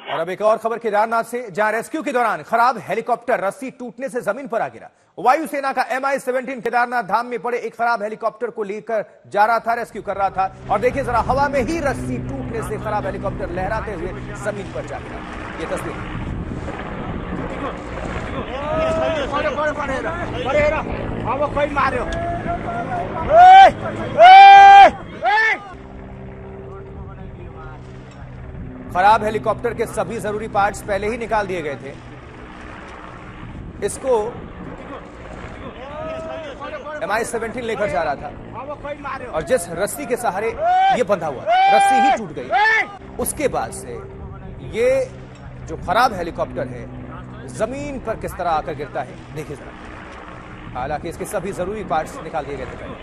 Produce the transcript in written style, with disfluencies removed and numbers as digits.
और अब एक और खबर केदारनाथ से, जहां रेस्क्यू के दौरान खराब हेलीकॉप्टर रस्सी टूटने से जमीन पर आ गिरा। वायुसेना का MI-17 केदारनाथ धाम में पड़े एक खराब हेलीकॉप्टर को लेकर जा रहा था, रेस्क्यू कर रहा था, और देखिए जरा, हवा में ही रस्सी टूटने से खराब हेलीकॉप्टर लहराते हुए जमीन पर जा गिरा। ये तस्वीर खराब हेलीकॉप्टर के सभी जरूरी पार्ट्स पहले ही निकाल दिए गए थे। इसको MI-17 लेकर जा रहा था और जिस रस्सी के सहारे ये बंधा हुआ, रस्सी ही टूट गई। उसके बाद से ये जो खराब हेलीकॉप्टर है जमीन पर किस तरह आकर गिरता है, देखिए जरा। हालांकि इसके सभी जरूरी पार्ट्स निकाल दिए गए थे।